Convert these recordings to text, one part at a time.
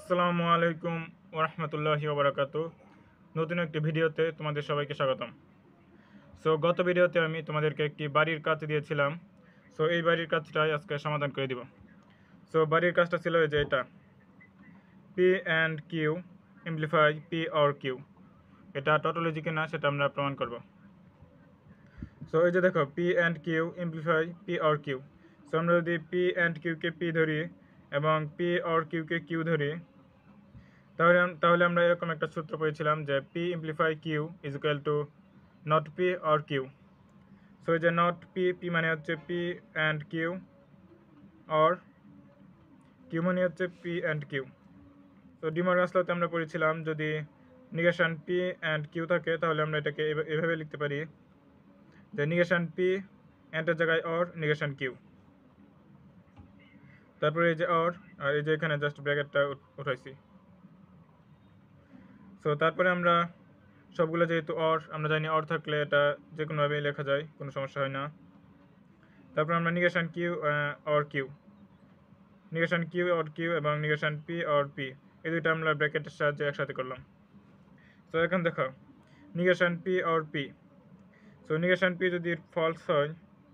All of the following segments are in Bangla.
আসসালামু আলাইকুম ওরহমতুল্লাহি ওবরাকাতু। নতুন একটি ভিডিওতে তোমাদের সবাইকে স্বাগতম। সো গত ভিডিওতে আমি তোমাদেরকে একটি বাড়ির কাজ দিয়েছিলাম। সো এই বাড়ির কাজটাই আজকে সমাধান করে দিব। সো বাড়ির কাজটা ছিল এই যে এটা, P and Q imply P or Q. এটা টটোলজি কিনা সেটা আমরা প্রমাণ করব। সো এই যে দেখো, P and Q imply P or Q. So আমরা যদি পি অ্যান্ড কিউকে পি ধরি এবং পি অর কিউকে কিউ ধরি, তাহলে আমরা এরকম একটা সূত্র পেয়েছিলাম যে P imply Q is equal to not P or Q. So এই যে নট পি, পি মানে হচ্ছে P and Q, or Q মানে হচ্ছে পি অ্যান্ড কিউ। তো ডিমর্গানস লতে আমরা পড়েছিলাম যদি নিগেশন পি অ্যান্ড কিউ থাকে তাহলে আমরা এটাকে এভাবে লিখতে পারি যে নিগেশন পি অ্যান্ডের জায়গায় অর নিগেশন কিউ, তারপরে এই যে অর, আর এই যে এখানে জাস্ট ব্র্যাকেটটা উঠাইছি। সো তারপরে আমরা সবগুলো যেহেতু অর, আমরা জানি অর থাকলে এটা যে কোনোভাবেই লেখা যায়, কোনো সমস্যা হয় না। তারপর আমরা negation Q or Q, negation Q or Q এবং নিগেশন পি অর পি, এই দুইটা আমরা ব্র্যাকেটের সাহায্যে একসাথে করলাম। সো এখন দেখো negation P or P. So negation P যদি ফলস হয়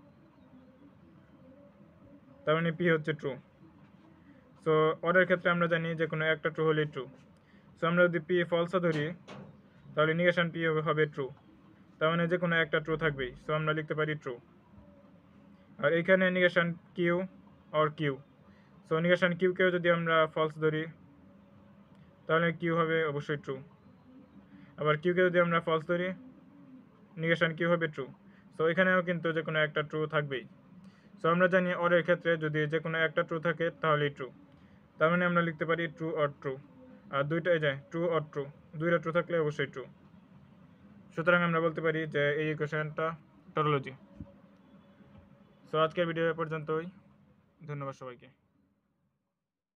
তার মানে পি হচ্ছে ট্রু। সো অরের ক্ষেত্রে আমরা জানি যে কোনো একটা ট্রু হলেই ট্রু। সো আমরা যদি পি ফলসও ধরি তাহলে নিগেশন পি হবে ট্রু, তার মানে যে কোনো একটা ট্রু থাকবেই। সো আমরা লিখতে পারি ট্রু। আর এখানে negation Q or Q, so negation কিউকেও যদি আমরা ফলস ধরি তাহলে কিউ হবে অবশ্যই ট্রু। আবার কিউকে যদি আমরা ফলস ধরি নিগেশন কিউ হবে ট্রু। সো এখানেও কিন্তু যে কোনো একটা ট্রু থাকবেই। সো আমরা জানি অরের ক্ষেত্রে যদি যে কোনো একটা ট্রু থাকে তাহলেই ট্রু, তার মানে আমরা লিখতে পারি ট্রু অর ট্রু। আর দুইটাই যায় ট্রু অর ট্রু, দুইটা ট্রু থাকলে অবশ্যই ট্রু। সুতরাং আমরা বলতে পারি যে এই ইকুয়েশনটা টটোলজি। সো আজকের ভিডিও পর্যন্তই, ধন্যবাদ সবাইকে।